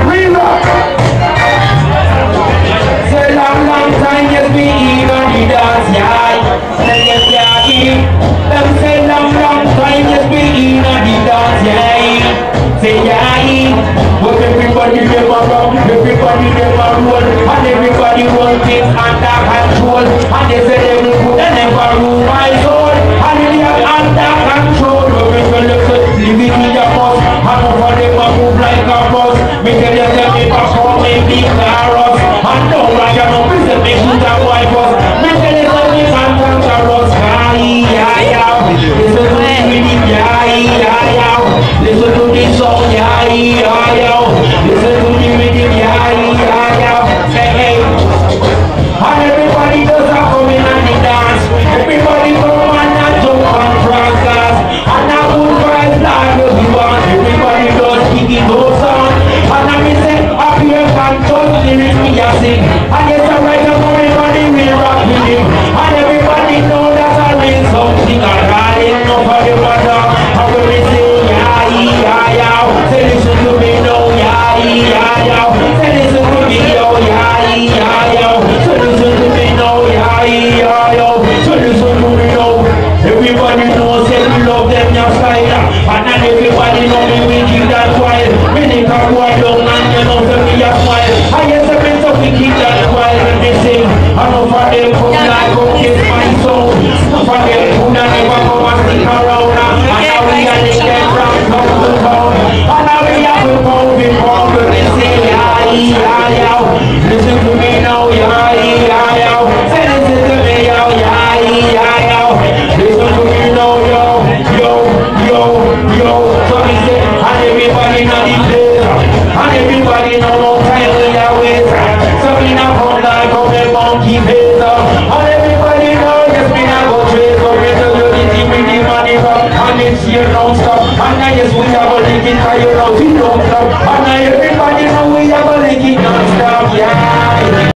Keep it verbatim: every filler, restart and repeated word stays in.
We rock. Say long, long time, yes, we even the dance, yeah. Say yes, yeah, them say long, long time, yes, we even the dance, yeah. Say yeah, but everybody never run, everybody never roll, and everybody run things under control. And they say they will put and never rule my soul. And they are under control. But when you look at living in your bus, and over them a move like a bus. Me tell you, tell me perform a big carrots. And don't like you know, please make shoot a boy bus. Me tell you, tell me sometimes a rust. Yeah, yeah, listen to the rhythm, yeah, yeah, yeah. Listen to the song, yeah, yeah, yeah. Listen to the rhythm, yeah, yeah, yeah. Hey, hey. And everybody does a come in and the dance. Everybody come and a jump and cross gas. And a good vibes like you want. Everybody does kick it goes on. And I me say, up here can just lyrics me a sing. And yes, I write up everybody will rock with him. And everybody know that's a real something. And I ain't no for the water. And when we say, yeah, yeah, yeah. Say listen to me now, yeah, yeah, yeah. Say listen to me, yo, yeah, yeah, yeah. So listen to me now, yeah, yeah, yeah. So listen to me now. Everybody knows that we love them, your style. And then everybody know me, we keep that quiet. Me think I'm boy down and you know that me a smile. I guess the best of we keep that quiet when they sing. I know for them come like come kiss my soul. For them who never come and stick around. And now we are the get from town to town. And now we have to pound it pound when they say yeah, yeah, yeah. Listen to me now, yeah, yeah, yeah. Say listen to me, yo, yeah, yeah, yeah. Listen to me now, yo, yo, yo, yo. So we say, and everybody know the place. And everybody know no time we are with. So we now come like come the monkey face. And everybody know yes we now go trace. So we tell you the thing with the money from. And it's here non-stop. And now yes we have a link it. And you know we don't stop. And now everybody know we have a link it non-stop. Yeah.